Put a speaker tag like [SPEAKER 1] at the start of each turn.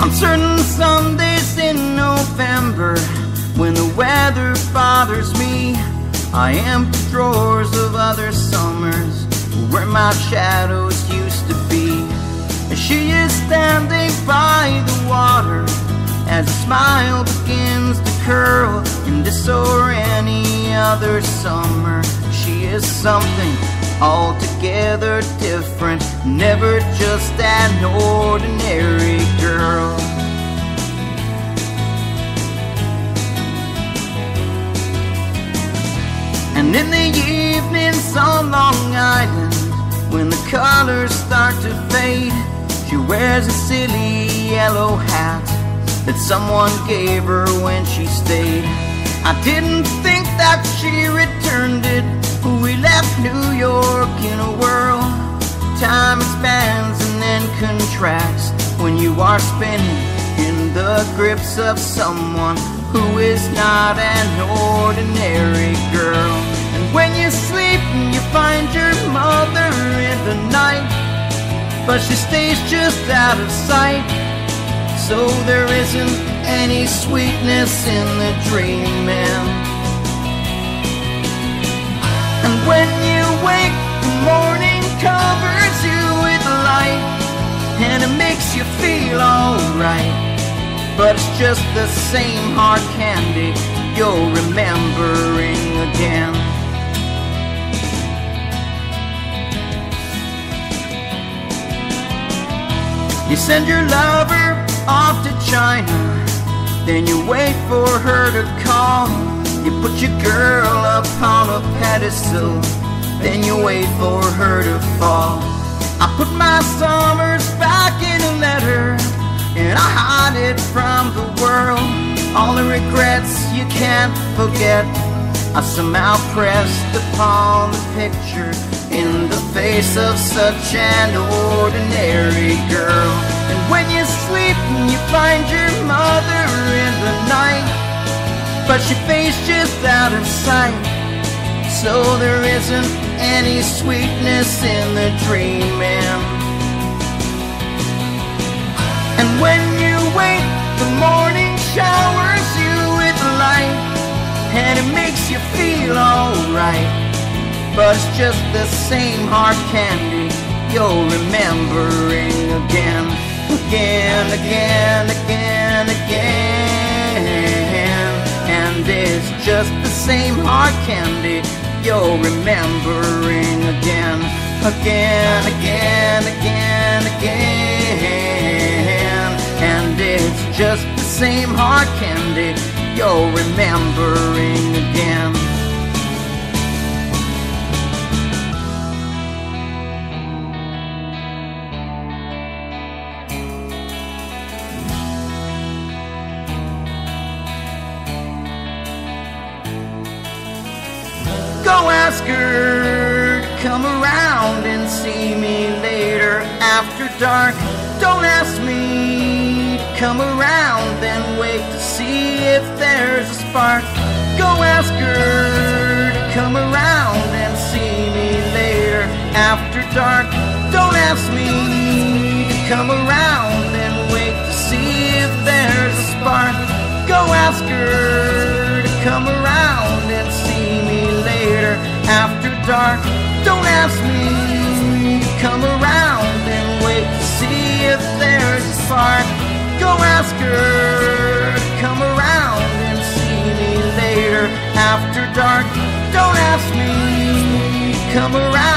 [SPEAKER 1] On certain Sundays in November, when the weather bothers me, I empty drawers of other summers where my shadows used to be. And she is standing by the water as a smile begins to curl. In this or any other summer, she is something altogether different, never just an ordinary girl. And in the evenings on Long Island, when the colors start to fade, she wears a silly yellow hat that someone gave her when she stayed. I didn't think that she returned it. We left New York in a whirl. Time expands and then contracts when you are spinning in the grips of someone who is not an ordinary girl. And when you sleep and you find your mother in the night, but she stays just out of sight, so there isn't any sweetness in the dreaming. And when you wake, the morning covers you with light, and it makes you feel alright. But it's just the same hard candy you're remembering again. You send your lover off to China, then you wait for her to call. You put your girl up on a pedestal, then you wait for her to fall. I put my summers back in a letter, and I hide it from the world. All the regrets you can't forget, I somehow pressed upon the picture in the face of such an ordinary girl. And when you sleep and you find your mother in the night, but she fades just out of sight, so there isn't any sweetness in the dreaming. And when you wake, the morning showers you with light, and it makes you feel alright. But it's just the same hard candy you're remembering again, again, again, again, again. And it's just the same hard candy you're remembering again, again, again, again, again. And it's just the same hard candy you're remembering again. Go ask her to come around and see me later after dark. Don't ask me to come around, then wait to see if there's a spark. Go ask her to come around and see me later after dark. Don't ask me to come around, then wait to see if there's a spark. Go ask her to come around and see me later after dark. Don't ask me to come around and wait to see if there's a spark. Go ask her to come around and see me later after dark. Don't ask me to come around